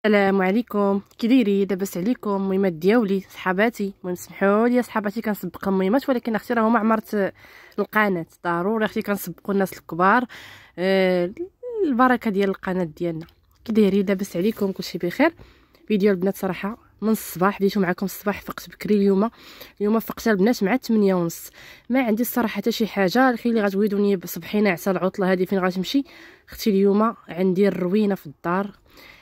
السلام عليكم، كي دايرين؟ لاباس عليكم؟ المهمات دياولي صحاباتي، المهم سمحوا لي صحاباتي كنسبق المهمات، ولكن اختي راهما عمرت القناه ضروري اختي كنسبقوا الناس الكبار. البركه ديال القناه ديالنا. كي دايرين؟ لاباس عليكم؟ كلشي بخير؟ فيديو البنات صراحه من الصباح بديتو معكم الصباح، فقت بكري اليوم فقت البنات مع 8:30. ما عندي الصراحه حتى شي حاجه. الخير اللي غتويدوني بصبحي ناعسه العطله هذه فين غتمشي اختي؟ اليوم عندي الروينه في الدار.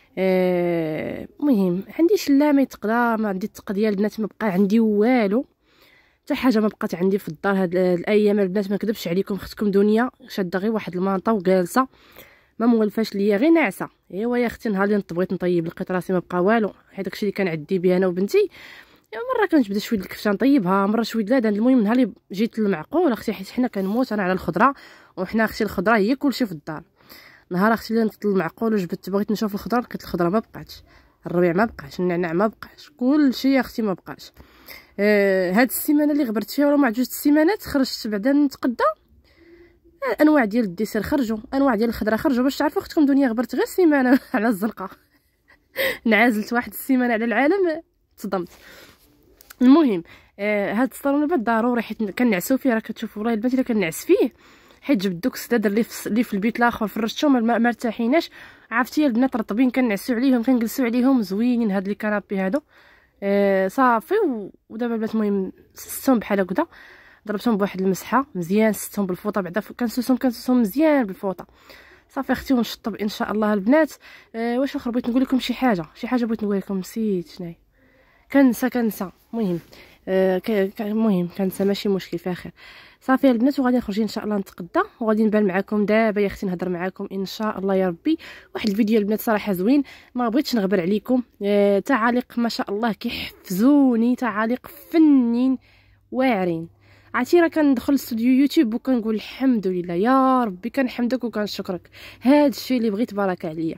مهم عندي شلا ما يتقضى، ما عندي الطق ديال البنات، ما بقى عندي والو، حتى حاجه ما بقات عندي في الدار هاد الايام البنات. ما كذبش عليكم، اختكم دنيا شاده غير واحد المانطه وجالسه ما مولفاش ليا، غير ناعسه. ايوا يا اختي نهار اللي بغيت نطيب لقيت راسي ما بقى والو، حيت داكشي اللي كنعدي به انا وبنتي. مره كنجبد شويه الكفته نطيبها، مره شويه لا. المهم نهار اللي جيت للمعقول اختي، حيت حنا كنموت انا على الخضره، وحنا اختي الخضره هي كلشي في الدار. نهار اختي اللي نطل المعقول وجبت بغيت نشوف الخضره، لقيت الخضره ما بقاتش، الربيع ما بقاش، النعناع ما بقاش، كلشي يا اختي ما بقاش. هاد السيمانه اللي غبرت فيها ولا مع جوج السيمانات خرجت بعدا نتقدى. انواع ديال الديسير خرجوا، انواع ديال الخضره خرجوا. باش تعرفوا اختكم دنيا غبرت غير سيمانه على الزرقاء. نعازلت واحد السيمانه على العالم، تصدمت. المهم هاد الصالون البيض ضروري، حيت كنعسو فيه. راه كتشوفوا والله البنات الا كنعس فيه، حيت جبت دوك السداد اللي في البيت الاخر فرشتهم ما ارتاحيناش. عرفتي البنات رطبين كنعسو عليهم كنجلسوا عليهم زوينين هاد لي كنابي هادو. صافي. ودابا البنات المهم سستهم بحال هكذا، ضربتهم بواحد المسحه مزيان، سستهم بالفوطه بعدا كنسوسهم مزيان بالفوطه. صافي اختي ونشطب ان شاء الله البنات. واش اخر بغيت نقول لكم شي حاجه بغيت نقول لكم، نسيت شناهي. كنسى. المهم المهم كنسى، ماشي مشكل، فيها خير. صافي البنات وغادي نخرج ان شاء الله نتقدى، وغادي نبان معكم دابا يا اختي نهضر معكم ان شاء الله يا ربي. واحد الفيديو البنات صراحه زوين، ما بغيتش نغبر عليكم. تعاليق ما شاء الله كيحفزوني، تعاليق فنين واعرين. عرفتي راه كندخل استوديو يوتيوب وكنقول الحمد لله يا ربي، كنحمدك وكنشكرك. هذا الشيء اللي بغيت بارك عليا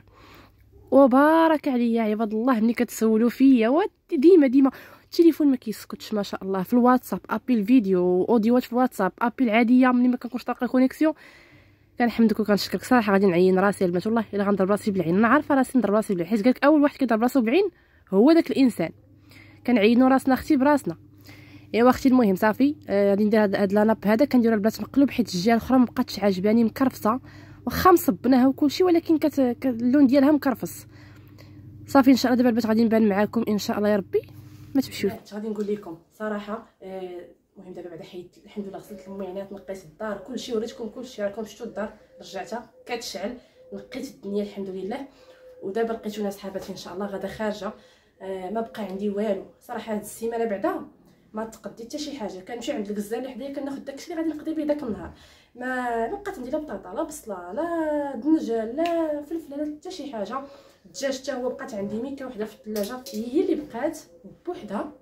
وبارك عليا عباد الله. ملي كتسولوا فيا ديما التليفون ما كيسكتش ما شاء الله، في الواتساب ابي الفيديو اوديوات، في الواتساب ابي العاديه ملي ما كنكونش طاقه كونيكسيون. كنحمدك وكنشكرك صراحه. غادي نعين راسي البنات والله الا غنضرب راسي بالعين. انا عارفه راسي نضرب راسي بالعين، حيت قالك اول واحد كيضرب راسو بالعين هو داك الانسان. كنعينوا راسنا اختي براسنا. ايوا اختي المهم صافي غادي ندير هاد لاناب هذا كنديرو البنات مقلوب، حيت الجهه الاخرى ما بقاتش عاجباني مكرفصه، واخا مصبناها وكلشي ولكن اللون ديالها مكرفص. صافي ان شاء الله دابا البنات غادي نبان معاكم ان شاء الله يا ربي. ما تمشيوش. غادي نقول لكم صراحه المهم دابا بعدا حيدت الحمد لله، غسلت المعينات، نقيت الدار كلشي، وريتكم كلشي، راكم شفتوا الدار رجعتها كتشعل، نقيت الدنيا الحمد لله. ودابا لقيتونا صحاباتي ان شاء الله غدا خارجه. ما بقى عندي والو صراحه. هاد السيمانه بعدا ما تقديت حتى شي حاجه، كنمشي عند الغزال اللي حدايا كناخذ داكشي اللي غادي نقضي به داك النهار. ما بقات عندي لا بطاطا لا بصله لا دنجال لا فلفله لا حتى شي حاجه. الدجاج حتى هو بقات عندي ميكه وحده في الثلاجه، هي اللي بقات بوحدها.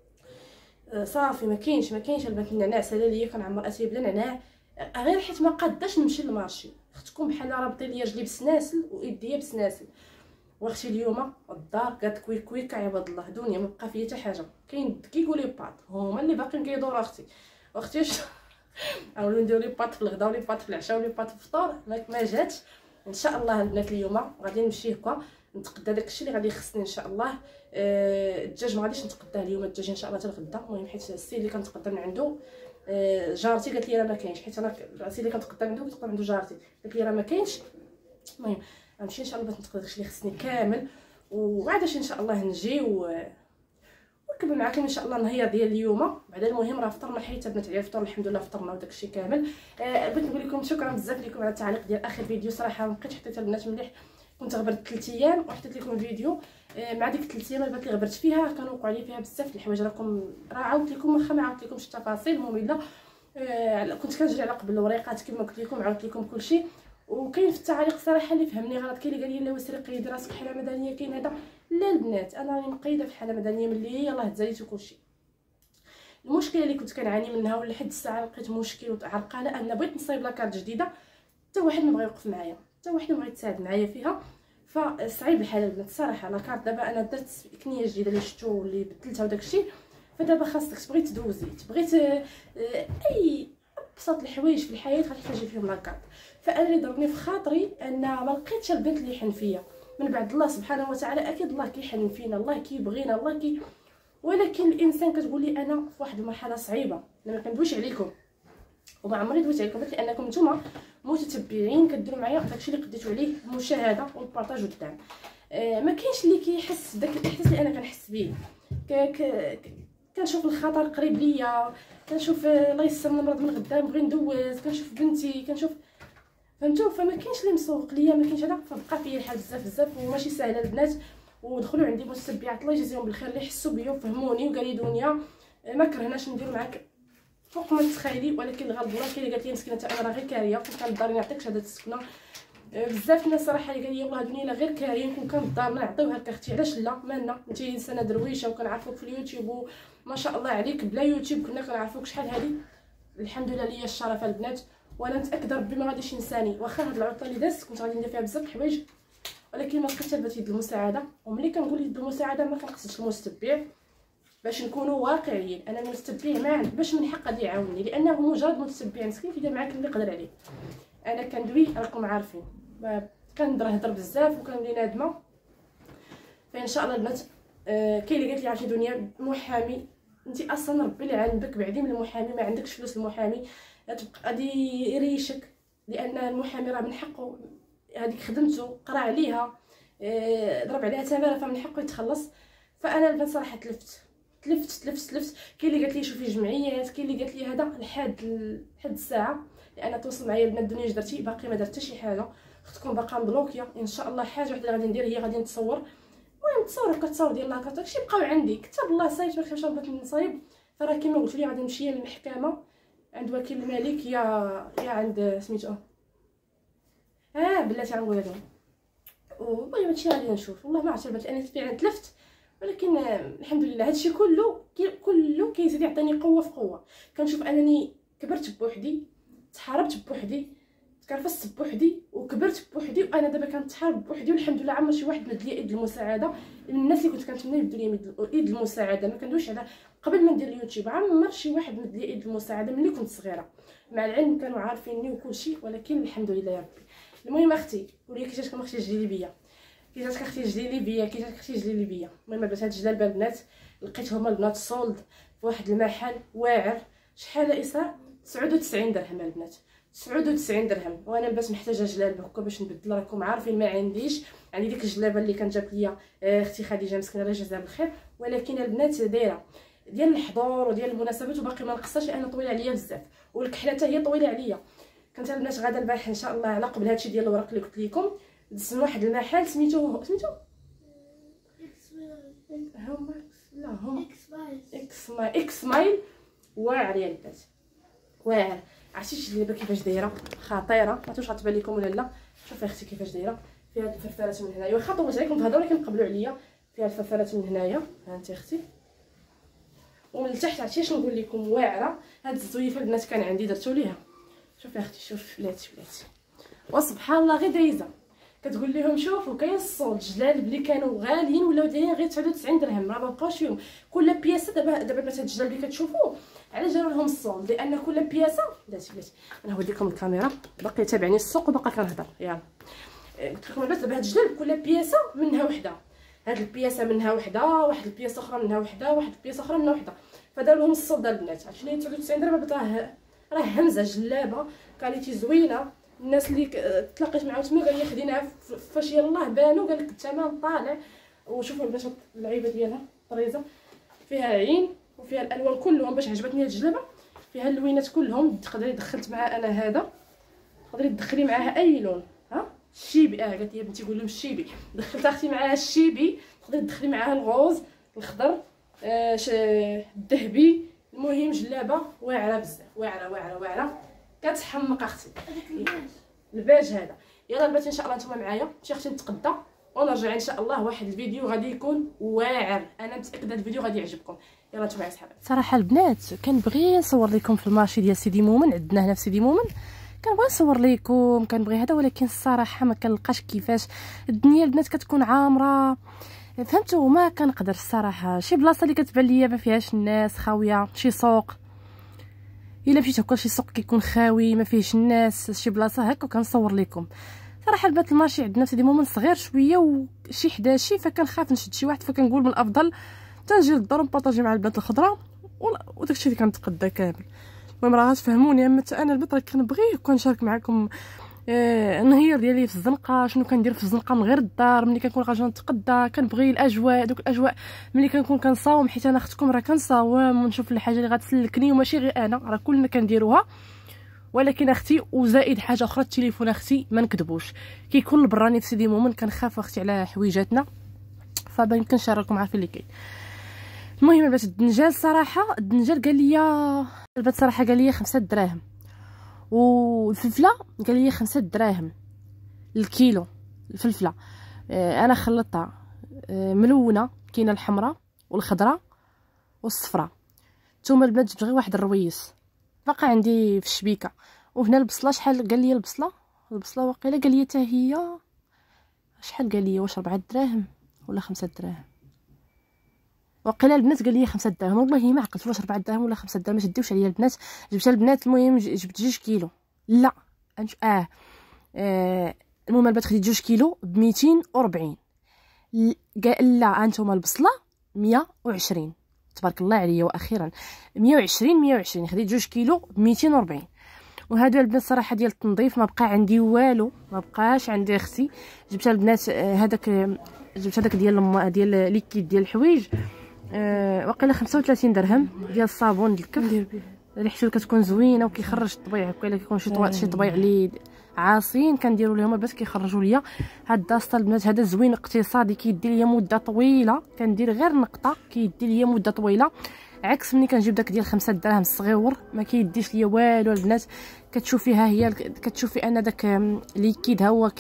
صافي ما كاينش البنات النعناع سالا ليا، كنعمر اسيا بلا نعناع، غير حيت ما قاداش نمشي للمارشي. اختكم بحال رابطين ليا رجلي بسناسل وايديا بسناسل. واختي اليوم الدار قالت كويك عباد الله دنيا ما بقى فيا حتى حاجه. كاين الدكيك ولي باط هما اللي باقيين كيدوروا اختي نوليو نديرو لي باط في الغدا ولي باط في العشاء ولي باط في الفطور. ما جاتش ان شاء الله البنات. اليوم غادي نمشي هكا نتقدى داكشي اللي غادي يخصني ان شاء الله. الدجاج ما غاديش نتقداه اليوم، الدجاج ان شاء الله حتى الغدا. المهم حيت السي اللي كنتقدى من عنده جارتي قالت لي راه ما كاينش، حيت انا السي اللي كنتقدى من عنده كنتقدى من عنده جارتي قالت لي راه ما كاينش. المهم غنمشي ان شاء الله باش نتقدى داكشي اللي خصني كامل، وعاداش ان شاء الله نجي ونكمل معكم ان شاء الله النهار ديال اليوم. بعدا المهم راه فطرنا، حيت بنات عليا الفطور الحمد لله فطرنا وداكشي كامل. بغيت نقول لكم شكرا بزاف لكم على التعليق ديال اخر فيديو. صراحه مابقيتش حطيت البنات مليح، كنت غبرت 3 ايام وحطيت لكم فيديو. مع ديك 3 ايام البنات اللي غبرت فيها كانوا وقعوا لي فيها بزاف الحوايج، راه عاودت لكم واخا ما عاودت لكمش التفاصيل ممله. كنت كنجري على قبل الوريقات كما قلت لكم، عاودت لكم كلشي. وكاين في التعليق صراحه اللي فهمني غلط، كاين اللي قال لي لا وسري قيدي راسك في حاله مدنيه، كاين هذا. لا البنات انا راني مقيده في حاله مدنيه ملي يلاه تزاليت وكلشي. المشكله اللي كنت كنعاني منها ولحد الساعه لقيت مشكل وعرقانه، ان بغيت نصايب لاكارت جديده، حتى واحد ما بغى يوقف معايا، حتى واحد ما بغى يتساعد معايا فيها. فصعيب الحال البنات الصراحه. لاكارت دابا انا درت كنيه جديده اللي شفتو واللي بدلتها وداكشي، فدابا خاصك تبغي تدوزي، تبغي اي ابسط الحوايج في الحياه غتحتاجي فيهم لاكارت. فانا اللي ضربني في خاطري ان ما لقيتش البنت اللي حن فيا، من بعد الله سبحانه وتعالى اكيد الله كيحنن فينا، الله كيبغينا، الله ولكن الانسان كتقول لي انا في واحد المرحله صعيبه. انا ما كندويش عليكم وما عمري دويت عليكم، لانكم نتوما متتبعين كديروا معايا داكشي اللي قديتوا عليه، المشاهده والبارطاج والدعم. ما كاينش اللي كيحس بداك الاحساس اللي انا كنحس به. كنشوف الخطر قريب ليا، كنشوف الله يسر نمرض من غدا نبغي ندوز، كنشوف بنتي، كنشوف فهمتوا. فما كاينش اللي مسوق ليا، ما كاينش هذا. فبقى فيا الحال بزاف بزاف وماشي سهله البنات. ودخلوا عندي متتبعات الله يجزيهم بالخير اللي حسوا بيا وفهموني وقال لي دنيا ما كرهناش نديروا معاك فوق ما تتخيلي، ولكن الغلط الله كاين اللي قالت لي مسكينه انا راه غير كاريه كنت كندار نعطيك شهاده السكنه. بزاف الناس صراحه اللي قال لي والله دنيا لا غير كاريه نكون كندار نعطيوها لك اختي، علاش لا مالنا انت انسانه درويشه وكنعرفوك في اليوتيوب وما شاء الله عليك. بلا يوتيوب كنا كنعرفوك شحال هذه. الحمد لله ليا الشرف البنات، وانا متاكده ربي ما غاديش ينساني. واخا هاد العطله اللي دازت كنت غادي ندير فيها بزاف الحوايج، ولكن ما لقيتش بات يد المساعده. وملي كنقول يد المساعده ما كنقصدش المتتبع، باش نكونوا واقعيين. انا المتتبع ما باش من حق غادي يعاونني، لانه مجرد متتبع مسكين كيدير معاك اللي يقدر عليه. انا كندوي راكم عارفين كنهضر بزاف وكنولي نادمه. فان شاء الله البنات كاين اللي قالت لي عرفتي دنيا محامي انت اصلا ربي اللي عندك بعدي من المحامي، ما عندكش فلوس المحامي تبقى غادي يريشك، لان المحامي راه من حقه هذيك خدمته قرا عليها ضرب عليها ثمنها فمن حقه يتخلص. فانا البنات صراحه تلفت. كاين اللي قالت لي شوفي جمعيات، كاين اللي قالت لي هذا لحد الساعه، لان توصل معايا البنات الدنيا درتي باقي ما درت حتى شي حاجه، اختكم باقا مبلوكيه. ان شاء الله حاجه وحده اللي غادي ندير هي غادي نتصور. المهم كتصور ديال لاكارت داكشي بقاو عندي كتاب الله صايب ما كيفاش بغيت نصايب. فراه كيما قلت لي غادي نمشي للمحكمه عند وكيل الملك يا عند سميتو بلاتي غنقول لكم. والله هادشي غادي نشوف، والله ما عرفت البنات انا فعلا تلفت، ولكن الحمد لله هادشي كله كيزيد يعطيني قوه في قوه. كنشوف انني كبرت بوحدي، تحاربت بوحدي، تكرفست بوحدي وكبرت بوحدي، وانا دابا كنتحارب بوحدي والحمد لله. عمر شي واحد مد لي يد المساعده، الناس اللي كنت كنتمنى يمدوا لي يد المساعده. ما كندويش على قبل ما ندير اليوتيوب، عمر شي واحد مد لي يد المساعده ملي كنت صغيره، مع العلم كانوا عارفيني وكل شيء، ولكن الحمد لله يا ربي. المهم اختي قولي كي جاتكم اختي جليبيه، كي جاتك اختي جليبيه. المهم لبست هاد الجلابه البنات لقيتهم البنات سولد في واحد المحل واعر. شحال اسا 99 درهم البنات، 99 درهم. وانا باش محتاجه جلابه هكا باش نبدل، راكم عارفين ما عنديش. عندي ديك الجلابه اللي كانت جابت ليا اختي خديجه مسكينه الله يجازيها بالخير، ولكن البنات دايره ديال الحضور وديال المناسبات وباقي ما نقصاش لان طويله عليا بزاف، والكحله حتى هي طويله عليا. كنت البنات غادا البارح ان شاء الله على قبل هادشي ديال الورق اللي قلت لكم دزت من واحد المحل سميتو اكس مايل. واعر يا البنات واعر. عرفتي الجلابه كيفاش دايره خطيره، ما عرفتش غتبان لكم ولا لا. شوفي اختي كيفاش دايره، فيها هاد الفرفرات من هنايا، واخا طولت عليكم تهضروا ولكن قبلوا عليا. فيها الفرفرات من هنايا ها انت اختي، ومن التحت عرفتي شنو نقول لكم واعره. هاد الزويفه البنات كان عندي درتو ليها. شوفي اختي شوف بلاتي وسبحان الله غير دايزه كتقول لهم شوفوا كاين الصوت جلال اللي كانوا غاليين ولاو دايرين غير 99 درهم، راه ما بقاوش فيهم كل بياسه. دابا مثلا هاد الجلال اللي كتشوفوا علاش جاروا لهم الصوت، لان كل بياسه بلاتي انا هوري لكم الكاميرا باقي تابعني السوق وباقا كنهضر. يلا قلت لكم البنات دابا هاد الجلال كل بياسه منها وحده، هاد البياسه منها وحده، واحد البياسه اخرى منها وحده، واحد البياسه اخرى منها وحده. فداروا لهم الصوت ديال البنات. عرفتي شنو هي 99 درهم؟ راه همزه جلابه كاليتي زوينه. الناس اللي تلاقيت معاهم تما قال لي خديناها فاش يلاه بانوا قال لك الثمن طالع. وشوفوا البنات اللعيبه ديالها طريزه، فيها عين وفيها الالوان كلهم باش عجبتني هاد الجلابه، فيها اللوينات كلهم. تقدري دخلت معها انا هذا، تقدري تدخلي معاها اي لون. ها الشيبي قالت لي بنتي قول لهم الشيبي، دخلت اختي معاها الشيبي، تقدري تدخلي معاها الغوز الخضر الذهبي. المهم جلابه واعره بزاف، واعره كتحمق اختي. الباج هذا. يلا البنات ان شاء الله نتوما معايا شي اختي نتقدى ونرجع ان شاء الله. واحد الفيديو غادي يكون واعر، انا متاكده هذا الفيديو غادي يعجبكم. يلا نتوما يا صحابات. صراحه البنات كنبغي نصور لكم في المارشي ديال سيدي مومن، عندنا هنا في سيدي مومن كنبغي نصور لكم، كنبغي هذا، ولكن الصراحه ما كنلقاش كيفاش. الدنيا البنات كتكون عامره فهمتوا، ما كنقدر الصراحه. شي بلاصه اللي كتبان ليا ما فيهاش الناس، خاويه، شي سوق الا مشيت هكا شي سوق كيكون خاوي ما فيهش الناس، شي بلاصه هكا كنصور لكم. صراحه البنات المارشي عندنا في سيدي مومن صغير شويه وشي حداشي، فكنخاف نشد شي واحد، فكنقول من الافضل تنجي للدار ونبارطاجي مع البنات الخضره وداكشي اللي كنتقدا كامل. المهم راه غتفهموني، اما انا البنات راه كنبغي كنشارك معكم النهير ديالي في الزنقه، شنو كندير في الزنقه من غير الدار ملي كنكون غادي نتقدا. كنبغي الاجواء، دوك الاجواء ملي كنكون كنصاوم، حيت انا اختكم راه كنصاوم ونشوف الحاجه اللي غتسلكني، وماشي غير انا، راه كلنا كنديروها. ولكن اختي وزائد حاجه اخرى، التليفون اختي ما نكذبوش كيكون البراني في سيدي مومن، كنخاف اختي على حويجاتنا، فما يمكنش نراكم عارفين اللي كاين. المهم البنات الدنجال صراحه، الدنجال قال لي البنات صراحه قال لي 5 دراهم، والفلفله قال لي 5 دراهم الكيلو. الفلفله انا خلطتها ملونه، كاينه الحمراء والخضراء والصفراء. ثم البنات جبت غير واحد الرويس باقا عندي في الشبيكه. وهنا البصله شحال قال لي البصله واقيلا قال لي حتى هي شحال قال لي، واش 4 دراهم ولا 5 دراهم؟ وقيلا البنات قال لي 5 دراهم، والله ما عقلت واش 4 دراهم ولا 5 دراهم. ما شديوش عليا البنات، جبتها البنات. المهم جبت 2 كيلو، لا المهم البنات خديت 2 كيلو ب 240. قال لا انتم البصله 120 تبارك الله عليا، واخيرا 120 خديت 2 كيلو ب 240. وهادو البنات صراحه ديال التنظيف ما بقى عندي والو، ما بقاش عندي اختي. جبتها البنات هذاك جبت هذاك ديال ليكيد ديال الحوايج واقيلا 35 درهم ديال الصابون الكف، ريحته كتكون زوينه وكيخرج الطبيعه. وقيلا كيكون شي طبيعه اللي عاصين كنديروا لهم البنات كيخرجوا ليا. هاد داسطه البنات هذا زوين اقتصادي، كيدير ليا مده طويله، كندير غير نقطه كيدير ليا مده طويله، عكس ملي كنجيب داك ديال 5 دراهم الصغيور ما كيديش ليا والو. البنات كتشوفي ها هي كتشوفي ان داك ليكيد هو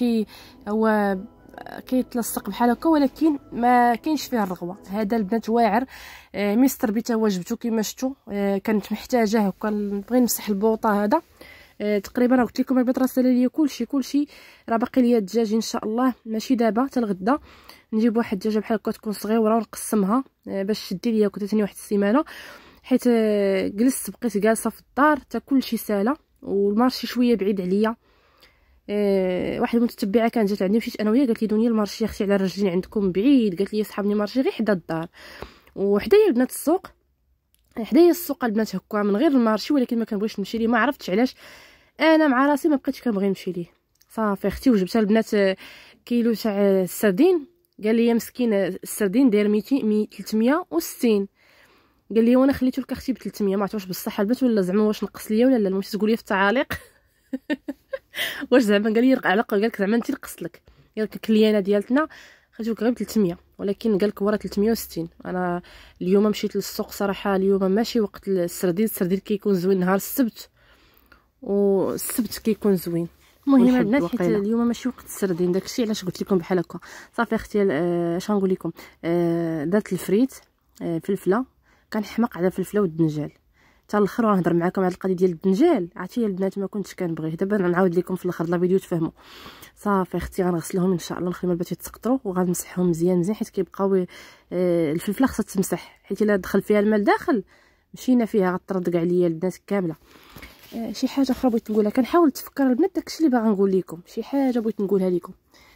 كيتلصق بحال هكا، ولكن ما كاينش فيه الرغوه. هذا البنات واعر. مستر بيتا هو جبتو كما شفتوا، كانت محتاجاه وكنبغي نمسح البوطه هذا. تقريبا راه قلت لكم البنات راه سالا ليا كلشي راه باقي ليا الدجاج ان شاء الله، ماشي دابا حتى الغدا نجيب واحد الدجاجه بحال هكا تكون صغيره ونقسمها باش تدي ليا كتعطيني واحد السيمانه، حيت جلست بقيت جالسه في الدار حتى كلشي سالا والمارشي شويه بعيد عليا. واحد المتتبعه كانت جات عندي مشيت انا وياها قالت لي دنيا المارشي اختي على رجلين عندكم بعيد، قالت لي صحابني مارشي غير حدا الدار وحدايا البنات السوق، حدايا السوق البنات هكا من غير المارشي، ولكن ما كنبغيش نمشي ليه، ما عرفتش علاش انا مع راسي ما بقيتش كنبغي نمشي ليه صافي. اختي وجبتها البنات كيلو تاع السردين، قال لي مسكين السردين داير 360، قال لي وانا خليته لك اختي ب 300. ما عرفتش بالصحه البنات ولا زعما واش نقص ليا ولا لا، المهم تقول لي في التعاليق واش زعما قال لي على قال لك زعما انت نقصت لك، قال لك الكليانه ديالتنا خرجوا لك غير ب 300، ولكن قال لك ورا 360. انا اليوم مشيت للسوق صراحه، اليوم ماشي وقت السردين كيكون زوين نهار السبت، والسبت كيكون زوين. المهم البنات حيت اليوم ماشي وقت السردين داكشي علاش قلت لكم بحال هكا صافي. اختي اش غنقول لكم، درت الفريت فلفله، كنحماق على الفلفله والدنجال حتى الاخر، ونهضر معكم على القضيه ديال الدنجال. عرفتي البنات ما كنتش كنبغيه، دابا نعاود لكم في الاخر لا فيديو تفهموا صافي. اختي غنغسلهم ان شاء الله، نخليهم البنات يتسقطروا وغنمسحهم مزيان حيت كيبقاو الفلفله خصها تمسح، حيت الا دخل فيها الماء داخل مشينا فيها غترد كاع ليا البنات كامله. شي حاجه اخرى بغيت نقولها، كنحاول نتفكر البنات داكشي اللي باغا نقول لكم، شي حاجه بغيت نقولها لكم.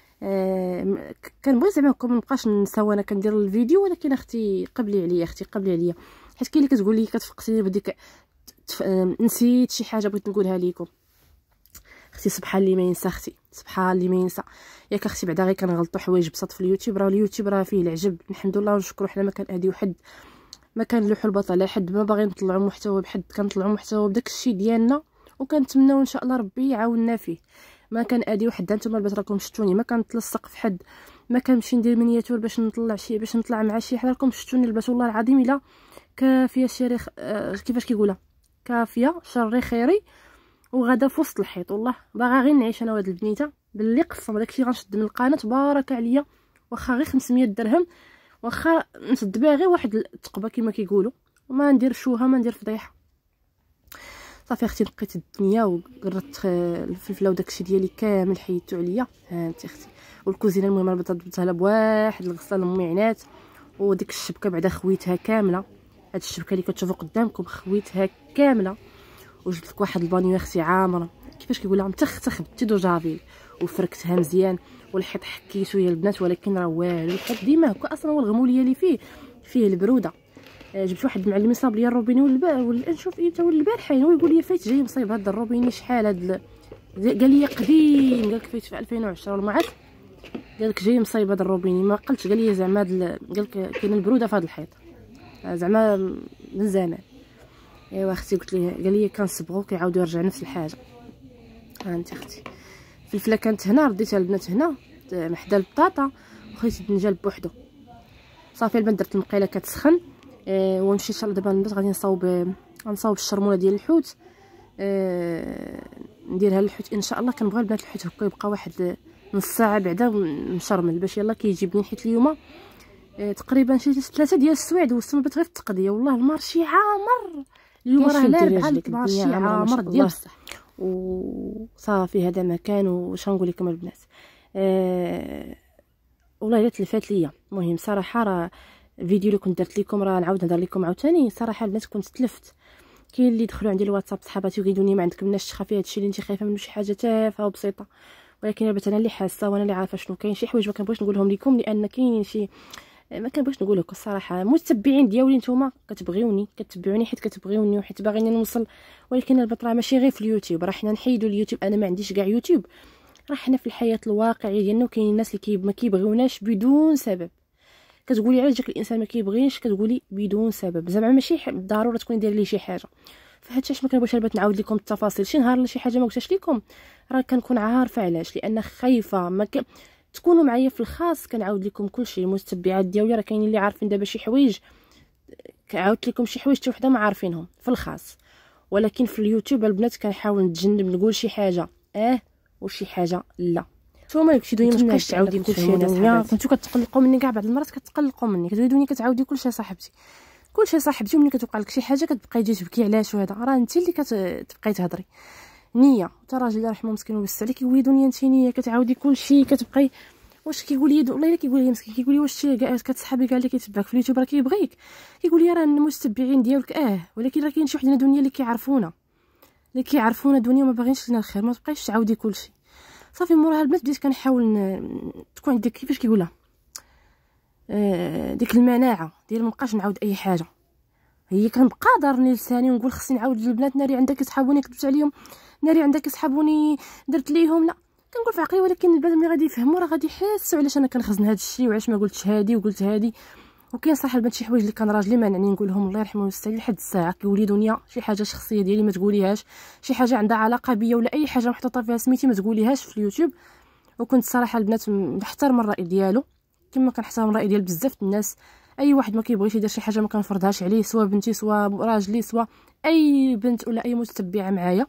كنبغي زعما ما نبقاش ننسى وانا كندير الفيديو، ولكن اختي قبلي عليا حيت كاين اللي كتقول لي كتفقسي بديك نسيت شي حاجه بغيت نقولها لكم. اختي سبحان اللي ما ينسى، اختي سبحان اللي ما ينسى. ياك اختي بعدا غير كنغلطوا حوايج بساط في اليوتيوب، راه اليوتيوب راه فيه العجب، الحمد لله ونشكروا. حنا ما كنأذيو حد، ما كنلوحوا البطل على حد، ما باغيين نطلعوا محتوى بحد، كنطلعوا محتوى بداك الشيء ديالنا، وكنتمناو ان شاء الله ربي يعاوننا فيه. ما كنأذيو حد، نتوما البنات راكم شفتوني ما كنتلصق في حد، ما كنمشي ندير مينياتور باش نطلع مع شي حد. راكم شفتوني البنات والله العظيم الا كافيه شري كيفاش كيقولها، كافيه شري خيري وغدا في وسط الحيط. والله باغا غير نعيش انا وهاد البنيته باللي قصه داكشي غنشد من القناه بارك عليا، واخا غير 500 درهم، واخا نسد بها غير واحد التقبه كما كيقولوا، وما ندير شوها ما ندير فضيحه صافي. اختي نقيت الدنيا وقررت الفلفله وداكشي ديالي كامل حيدتو عليا. ها انت اختي والكوزينه المهم ربطتها لها بواحد الغساله امي عنات، وديك الشبكه بعدا خويتها كامله. هاد الشبكه اللي كتشوفوا قدامكم خويتها كامله، وجبت لك واحد البانيو اختي عامره كيفاش كيقولها متختخ بالتيدو جافيل، وفركتها مزيان والحيط حكيتو يا البنات، ولكن راه والو. الحيط ديما هكا اصلا، هو الغموليه اللي فيه البروده. جبت واحد المعلم يصاب ليا الروبيني نشوف تا البارحه هو يقول لي فايت جاي مصيب هذا الروبيني شحال قال لي قديم، قال لك فايت في 2010 ولا ما عرفت، قال لك جاي مصيب هذا الروبيني. ما قلتش، قال لي زعما قال لك كاين البروده في هذا الحيط زعما من زمان. ايوا اختي قلت ليه، قال لي كنصبغو كيعاودوا يرجع نفس الحاجه. انت اختي الفلفله كانت هنا، رديتها البنات هنا محدا البطاطا وخليت الدنجال بوحدو. صافي البنات درت المقيله كتسخن. ونمشي ان شاء الله دابا البنات غادي نصاوب الشرموله ديال الحوت. نديرها للحوت ان شاء الله. كنبغي البنات الحوت هكا يبقى واحد نص ساعه بعدا مشرمل باش يلا كيجيبني، حيت اليوم تقريبا شي 3 ديال السوايع والسمبات غير في التقضيه. والله المارشي عامر اليوم، راه لا المارشي عامر ديال بصح. وصافي هذا مكان. واش غنقول لكم البنات، والله الا تلفات ليا. المهم صراحه راه الفيديو اللي كنت درت لكم راه نعاود نهضر لكم عاوتاني. صراحه البنات كنت تلفت. كاين اللي دخلوا عندي الواتساب صحاباتي وقالوا ما عندك مناش تخافي هادشي اللي انت خايفه منه، شي حاجه تافهه وبسيطه. ولكن البنات انا اللي حاسه وانا اللي عارفه شنو كاين. شي حوايج ما كنبغيش نقولهم لكم لان كاينين شي ما كنبغيش نقول لكم الصراحه. متتبعين ديالي نتوما كتبعوني حيت كتبغيوني وحيت باغيني نوصل. ولكن البنات راه ماشي غير في اليوتيوب، راه حنا نحيدوا اليوتيوب. انا ما عنديش كاع يوتيوب، راه حنا في الحياه الواقعيه ديالنا. وكاين الناس اللي ما كيبغيوناش بدون سبب. كتقولي علاش جاك الانسان ما كيبغيش، كتقولي بدون سبب. زعما ماشي ضروري تكوني دايره ليه شي حاجه. فهادشي ما كنبغيش البنات نعاود لكم التفاصيل. شي نهار شي حاجه ما قلتش لكم راه كنكون عارفه علاش، لان خايفه ما تكونوا معايا في الخاص. كنعاود لكم كلشي. المتتبعات ديالي راه كاينين اللي عارفين دابا شي حوايج، كعاودت لكم شي حوايج حتى وحده ما عارفينهم في الخاص. ولكن في اليوتيوب البنات كنحاول نتجنب نقول شي حاجه وشي حاجه لا. نتوما داكشي دنيا ما بقاش تعاودي كلشي. دنيا كنتو كتقلقوا مني كاع بعض المرات، كتقلقوا مني كتقولوا كتعاودي كلشي صاحبتي. وملي كتوقع لك شي حاجه كتبقاي تجي تبكي علاش. وهذا راه انت اللي كتبقاي تهضري نيه. حتى راجل الله يرحمه مسكين ويوسع عليك يقول لي دنيا انت نيه كتعاودي كلشي كتبقاي. واش كيقول لي والله الا كيقول لي مسكين، كيقول لي واش كتصحابي كاع اللي كيتبعك في اليوتيوب راه كيبغيك. كيقول لي راه المتتبعين ديالك ولكن راه كاين شي وحدين دنيا اللي كيعرفونا دنيا وما باغينش لنا الخير. ما تبقايش تعاودي كلشي. صافي موراها البنات بديت كنحاول تكون عندك كيفاش كيقولها ديك المناعه ديال مابقاش نعاود اي حاجه. هي كنبقى دارني لساني ونقول خصني نعاود للبنات. ناري عندك كيصحابوني كذبت عليهم، ناري عندك كيصحابوني درت ليهم، لا كنقول في عقلي. ولكن البنات ملي غادي يفهموا راه غادي يحسوا علاش انا كنخزن هذا الشيء وعلاش ما قلتش هادي وقلت هادي. وكاين صح البنات شي حوايج اللي كان راجلي مانعني نقولهم الله يرحمه ويستر لحد الساعه. كيقول لي دنيا شي حاجه شخصيه ديالي ما تقوليهاش، شي حاجه عندها علاقه بيا ولا اي حاجه محطوطه فيها سميتي ما تقوليهاش في اليوتيوب. وكنت صراحه البنات نحترم الراي ديالو كما كنحترم الراي ديال بزاف الناس. اي واحد ما كيبغيش يدير شي حاجه ما كنفرضهاش عليه، سواء بنتي سواء راجلي سواء اي بنت ولا اي متتبعه معايا.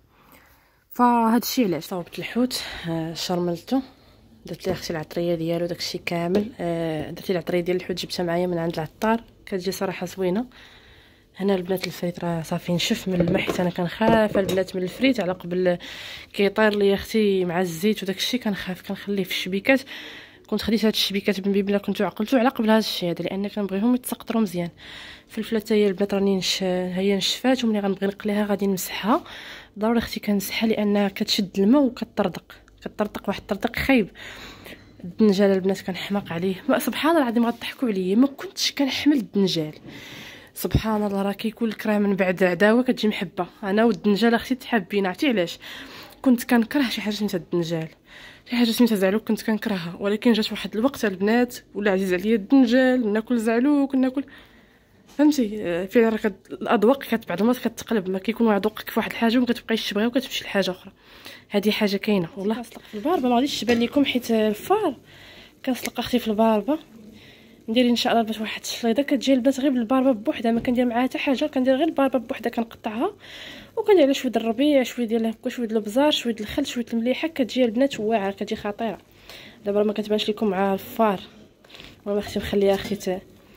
فهاد الشيء علاش صاوبت الحوت شرملته، درت ليه اختي العطريه ديالو داكشي كامل. درت ليه العطريه ديال الحوت جبتها معايا من عند العطار، كتجي صراحه زوينه. هنا البنات الفريت راه صافي نشف من الماء حيت انا كنخاف البنات من الفريت على قبل كيطير لي اختي مع الزيت وداكشي. كنخاف كنخليه في الشبيكات. كنت خديت هاد الشبيكات من بلا كنت عقلتو على قبل هاد الشيء هذا لان كنبغيهم يتسقطروا مزيان. الفلفله حتى هي البنات راني هي نشفات وملي غنبغي نقليها غادي نمسحها. ضروري اختي كنمسحها لانها كتشد الماء وكتطردق واحد الطرطق خايب. الدنجال البنات كنحماق عليه. سبحان الله العظيم غضحكوا عليا ما كنتش كنحمل الدنجال. سبحان الله راه كيكون لك راه من بعد عداوه كتجي محبه. انا والدنجال اختي تحابين. عرفتي علاش؟ كنت كنكره شي حاجه سميتها الدنجال، شي حاجه سميتها زعلوك كنت كنكرهها. ولكن جات واحد الوقت البنات ولا عزيز عليا الدنجال، ناكل زعلوك ناكل فهمتي. فعلا راه الاذواق بعض المرات كتقلب. ما كيكون واحد ذوقك في واحد الحاجه وما كتبقايش تبغيها وكتمشي لحاجه اخرى. هذه حاجه كاينه والله. كنسلق في الباربه ما غاديش تبان لكم حيت الفار. كنسلق اختي في الباربه ندير ان شاء الله البنات واحد الشليضه كتجي البنات غير بالباربه بوحدها. ما كندير معاها حتى حاجه، كندير غير الباربه بوحدها كنقطعها وكندير عليها شويه الربيع شويه ديال هكا شويه ديال البزار شويه الخل شويه المليحه. كتجي البنات واعره كتجي خطيره. دابا ما كتبانش لكم مع الفار. المهم اختي مخليها اختي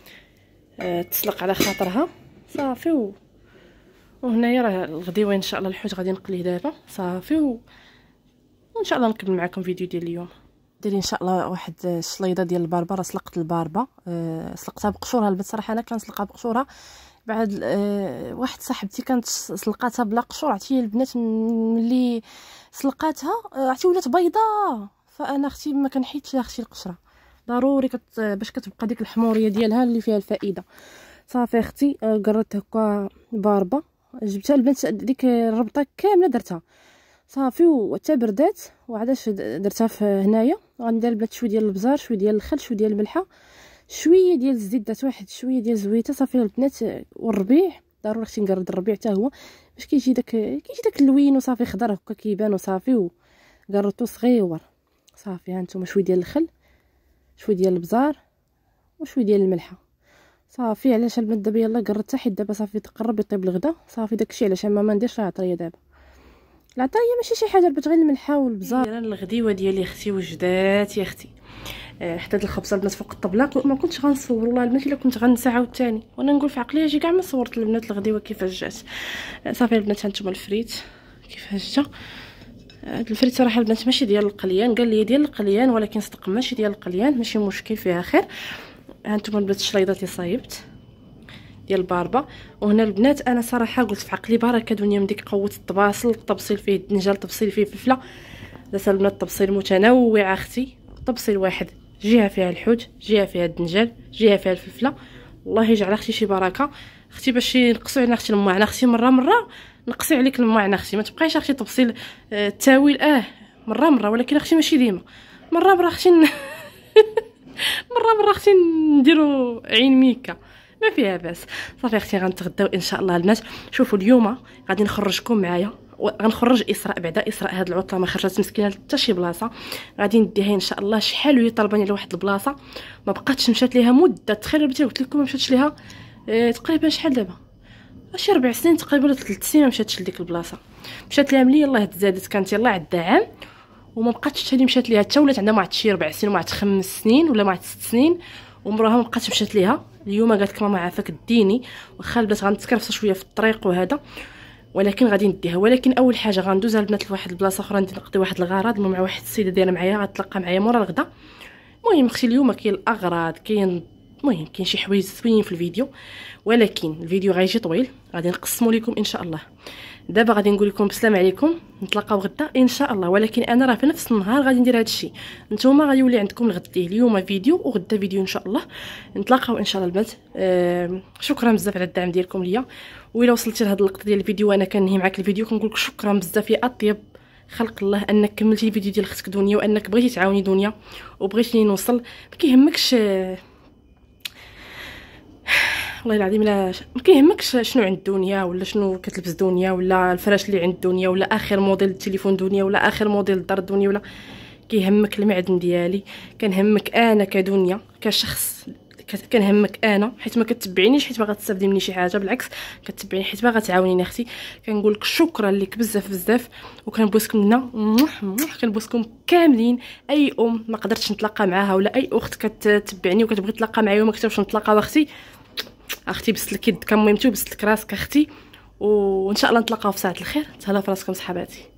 تسلق على خاطرها صافي. وهنايا راه الغديوه ان شاء الله الحوت غادي نقليه دابا صافي وان شاء الله نكمل معكم فيديو ديال اليوم. ديري ان شاء الله واحد الشليضه ديال الباربه. راه سلقت الباربه سلقتها بقشورها البنات. صراحه انا كنسلقها بقشورها. بعد واحد صاحبتي كانت سلقاتها بلا قشور. عرفتي البنات ملي سلقاتها عرفتي ولات بيضاء فانا اختي ما كنحيدش لها اختي القشره ضروري باش كتبقى ديك الحموريه ديالها اللي فيها الفائده. صافي اختي قررت هكا باربه، جبتها البنت ديك الربطه كامله درتها صافي وحتى بردات، وعادش درتها في هنايا. غندير البنات شويه ديال البزار، شويه ديال الخل، شويه ديال الملحه، شويه ديال الزيت، درت واحد شويه ديال الزويته صافي البنات. والربيع ضروري اختي نقرد الربيع حتى هو باش كيجي داك اللوين وصافي خضر هكا كيبان وصافي، وقرطو صغيور صافي. ها نتوما شويه ديال الخل، شويه ديال البزار، وشويه ديال الملحه صافي. علاش البنات دابا يلاه قررتها حيت دابا صافي تقرب يطيب الغدا صافي داكشي. علاش ما نديرش العطريه دابا، العطريه ماشي شي حاجه، ربط غير الملحه والبزار. انا الغديوه ديالي اختي وجدات يا اختي. حتى الخبزه البنات فوق الطبله ما كنتش غنصور والله البنات، الا كنت غنسى عاوتاني وانا نقول في عقلي اجي كاع ما صورت البنات الغديوه كيفاش جات. صافي البنات هانتوما الفريت كيفاش جا. هاد الفريت صراحه البنات ماشي ديال القليان، قال لي ديال القليان ولكن صدق ماشي ديال القليان، ماشي مشكل فيها خير. هانتوما البنات الشريضات اللي صايبت ديال الباربه. وهنا البنات انا صراحه قلت في عقلي بركه دنيا من ديك قوه الطباصل، طبسيل فيه الدنجال، طبسيل فيه فلفله. درت البنات طبسيل متنوع اختي، طبسيل واحد جهه فيها الحوت، جهه فيها الدنجال، جهه فيها الفلفله. الله يجعل اختي شي بركه اختي. باش نقصوا علينا اختي الماعن اختي، مره نقصي عليك الماعن اختي، ما تبقايش اختي طبسيل التاويل مره ولكن اختي ماشي ديما، مره اختي مره اختي نديرو عين ميكا ما فيها باس. صافي اختي غنتغداو ان شاء الله البنات. شوفوا اليوم غادي نخرجكم معايا، غنخرج اسراء بعدا اسراء. هاد العطله ما خرجت مسكينه حتى شي بلاصه، غادي نديها ان شاء الله. شحال وهي طلباني لواحد البلاصه ما بقاتش مشات ليها مده، تخيل بنتي قلت لكم ما مشاتش ليها تقريبا شحال دابا شي 4 سنين تقريبا ولا 3 سنين ما مشاتش لديك البلاصه. مشات ليها ملي يلاه تزادت كانت يلاه عندها عام وما بقاتش حتى اللي مشات ليها حتى ولات عندها ما عرفتش شي 4 سنين وما عرفت 5 سنين ولا ما عرفت 6 سنين ومراها ما بقاتش مشات ليها. اليوم قالت لك ماما عافاك ديني، واخا البنات غنتكرفصوا شويه في الطريق وهذا ولكن غادي نديها. ولكن اول حاجه غندوز البنات لواحد البلاصه اخرى نقضي واحد الغرض مع واحد السيده دايره معايا غتلقى معايا مورا الغدا. المهم اختي اليوم كاين الاغراض كاين المهم كاين شي حوايج زوينين في الفيديو، ولكن الفيديو غيجي طويل غادي نقسمو لكم ان شاء الله. دابا غادي نقول لكم بسلام عليكم، نتلاقاو غدا ان شاء الله. ولكن انا راه في نفس النهار غادي ندير هادشي، نتوما غادي يولي عندكم الغدي اليوم فيديو وغدا فيديو ان شاء الله. نتلاقاو ان شاء الله البنات. شكرا بزاف على الدعم ديالكم ليا، وإلا وصلتي لهاد اللقطه ديال الفيديو وانا كنهي معاك الفيديو كنقول لك شكرا بزاف يا اطيب خلق الله انك كملتي الفيديو ديال اختك دنيا، وانك بغيتي تعاوني دنيا وبغيتيني نوصل. ما كيهمكش والله العظيم لا ما كيهمكش شنو عند دنيا ولا شنو كتلبس دنيا ولا الفراش اللي عند دنيا ولا اخر موديل التليفون دنيا ولا اخر موديل الدار دنيا، ولا كيهمك المعدن ديالي. كنهمك انا كدنيا كشخص، كنهمك انا حيت ما كتبعينيش حيت باغا تستافدي مني شي حاجه، بالعكس كتبعيني حيت باغا تعاونيني اختي. كنقول لك شكرا لك بزاف وكنبوسكم لنا كنبوسكم كاملين. اي ما قدرتش نتلاقى معاها ولا اي اخت كتتبعني وكتبغي تلاقى معايا وما كتبغيش نتلاقاو اختي بسلك يدك مهمتي وبسلك راسك اختي، وان شاء الله نتلاقاو في ساعه الخير. تهلاو في راسكم صحباتي.